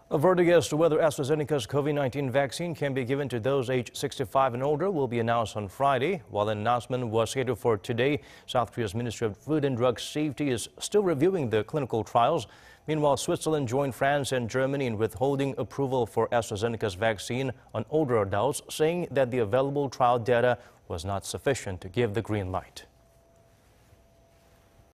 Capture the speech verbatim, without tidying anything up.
A verdict as to whether AstraZeneca's COVID nineteen vaccine can be given to those aged sixty-five and older will be announced on Friday. While an announcement was scheduled for today, South Korea's Ministry of Food and Drug Safety is still reviewing the clinical trials. Meanwhile, Switzerland joined France and Germany in withholding approval for AstraZeneca's vaccine on older adults, saying that the available trial data was not sufficient to give the green light.